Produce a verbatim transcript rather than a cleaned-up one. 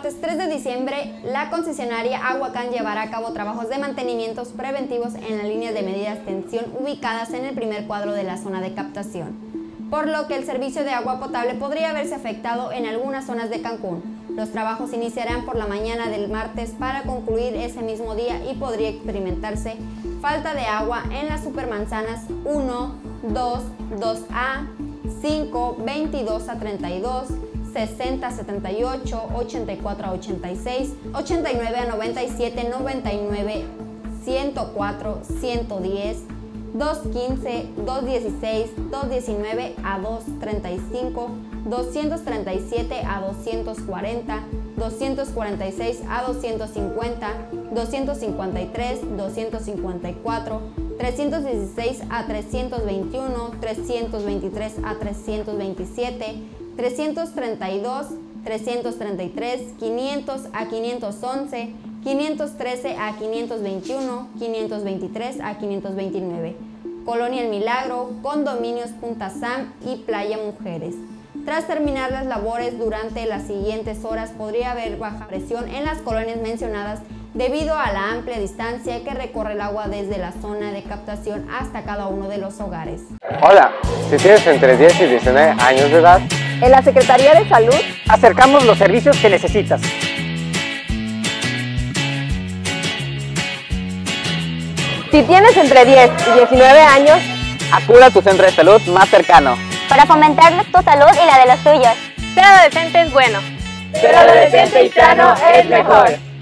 martes tres de diciembre, la concesionaria Aguacán llevará a cabo trabajos de mantenimientos preventivos en la línea de medida tensión ubicadas en el primer cuadro de la zona de captación, por lo que el servicio de agua potable podría verse afectado en algunas zonas de Cancún. Los trabajos iniciarán por la mañana del martes para concluir ese mismo día y podría experimentarse falta de agua en las supermanzanas uno, dos, dos A, cinco, veintidós a treinta y dos, sesenta a setenta y ocho, ochenta y cuatro a ochenta y seis, ochenta y nueve a noventa y siete, noventa y nueve, ciento cuatro, ciento diez, doscientos quince, doscientos dieciséis, doscientos diecinueve a doscientos treinta y cinco, doscientos treinta y siete a doscientos cuarenta, doscientos cuarenta y seis a doscientos cincuenta, doscientos cincuenta y tres, doscientos cincuenta y cuatro, trescientos dieciséis a trescientos veintiuno, trescientos veintitrés a trescientos veintisiete, trescientos treinta y dos, trescientos treinta y tres, quinientos a quinientos once, quinientos trece a quinientos veintiuno, quinientos veintitrés a quinientos veintinueve. Colonia El Milagro, Condominios Punta Sam y Playa Mujeres. Tras terminar las labores durante las siguientes horas podría haber baja presión en las colonias mencionadas debido a la amplia distancia que recorre el agua desde la zona de captación hasta cada uno de los hogares. Hola, si tienes entre diez y diecinueve años de edad, en la Secretaría de Salud acercamos los servicios que necesitas. Si tienes entre diez y diecinueve años, acude a tu centro de salud más cercano para fomentar tu salud y la de los tuyos. Ser adolescente es bueno. Ser adolescente y sano es mejor.